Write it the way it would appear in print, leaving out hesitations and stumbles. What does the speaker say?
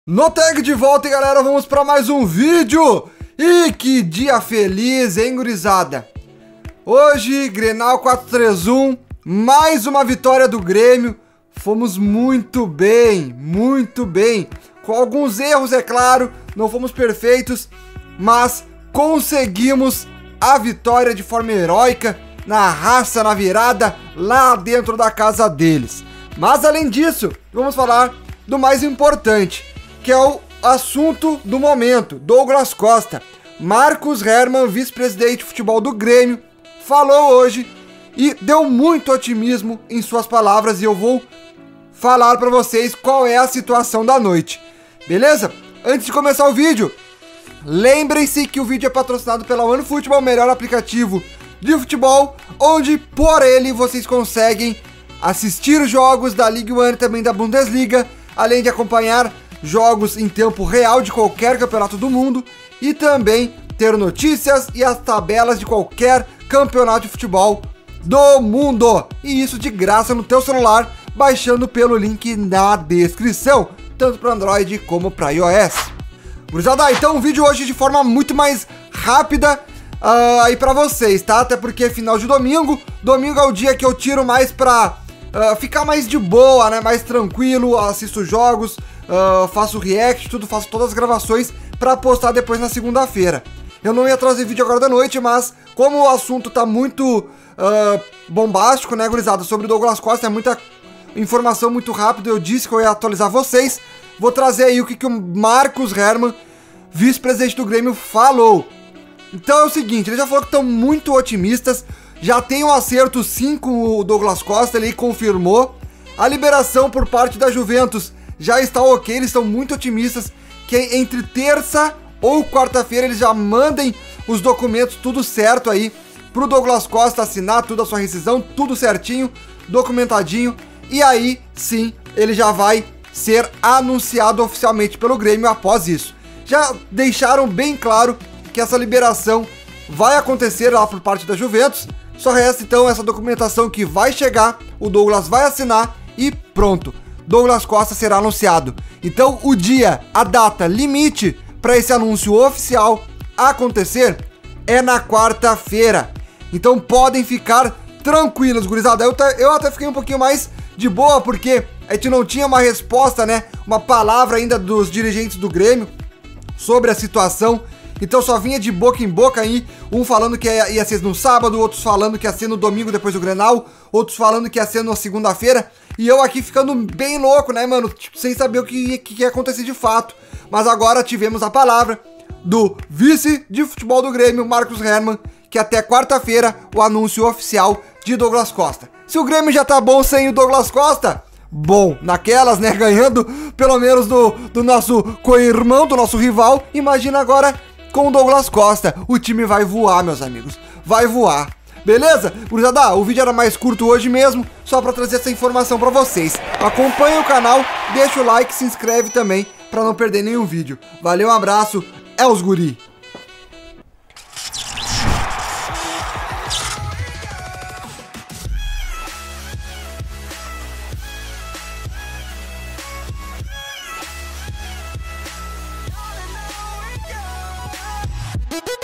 Noteg de volta, e galera, vamos para mais um vídeo. E que dia feliz, hein, gurizada? Hoje, Grenal 4-3-1, mais uma vitória do Grêmio. Fomos muito bem, com alguns erros, é claro, não fomos perfeitos, mas conseguimos a vitória de forma heróica, na raça, na virada, lá dentro da casa deles. Mas além disso, vamos falar do mais importante, que é o assunto do momento. Douglas Costa, Marcos Herrmann, vice-presidente de futebol do Grêmio, falou hoje e deu muito otimismo em suas palavras, e eu vou falar para vocês qual é a situação da noite, beleza? Antes de começar o vídeo, lembrem-se que o vídeo é patrocinado pela OneFootball, o melhor aplicativo de futebol, onde por ele vocês conseguem assistir os jogos da Ligue 1 e também da Bundesliga, além de acompanhar jogos em tempo real de qualquer campeonato do mundo e também ter notícias e as tabelas de qualquer campeonato de futebol do mundo. E isso de graça no teu celular, baixando pelo link na descrição, tanto para Android como para iOS. Gurizada, então o vídeo hoje de forma muito mais rápida aí para vocês, tá? Até porque é final de domingo. Domingo é o dia que eu tiro mais pra ficar mais de boa, né? Mais tranquilo, assisto jogos, faço react, faço todas as gravações pra postar depois na segunda-feira. Eu não ia trazer vídeo agora da noite, mas como o assunto tá muito bombástico, né, gurizada, sobre o Douglas Costa, é muita informação muito rápido, eu disse que eu ia atualizar vocês. Vou trazer aí o que o Marcos Herrmann, vice-presidente do Grêmio, falou. Então é o seguinte, ele já falou que estão muito otimistas, já tem um acerto sim com o Douglas Costa, ele confirmou. A liberação por parte da Juventus já está ok, eles estão muito otimistas que entre terça ou quarta-feira eles já mandem os documentos tudo certo aí pro Douglas Costa assinar tudo, a sua rescisão, tudo certinho, documentadinho, e aí sim ele já vai ser anunciado oficialmente pelo Grêmio após isso. Já deixaram bem claro que essa liberação vai acontecer lá por parte da Juventus, só resta então essa documentação que vai chegar, o Douglas vai assinar e pronto, Douglas Costa será anunciado. Então o dia, a data limite para esse anúncio oficial acontecer é na quarta-feira. Então podem ficar tranquilos, gurizada. Eu até fiquei um pouquinho mais de boa, porque a gente não tinha uma resposta, né, uma palavra ainda dos dirigentes do Grêmio sobre a situação. Então só vinha de boca em boca aí, um falando que ia ser no sábado, outros falando que ia ser no domingo depois do Grenal, outros falando que ia ser na segunda-feira, e eu aqui ficando bem louco, né, mano, tipo, sem saber o que ia acontecer de fato. Mas agora tivemos a palavra do vice de futebol do Grêmio, Marcos Herrmann, que até quarta-feira o anúncio oficial de Douglas Costa. Se o Grêmio já tá bom sem o Douglas Costa, bom, naquelas, né, ganhando pelo menos do nosso co-irmão, do nosso rival, imagina agora com o Douglas Costa. O time vai voar, meus amigos, vai voar. Beleza? Gurizada, o vídeo era mais curto hoje mesmo, só pra trazer essa informação pra vocês. Acompanha o canal, deixa o like, se inscreve também pra não perder nenhum vídeo. Valeu, um abraço, é os guri.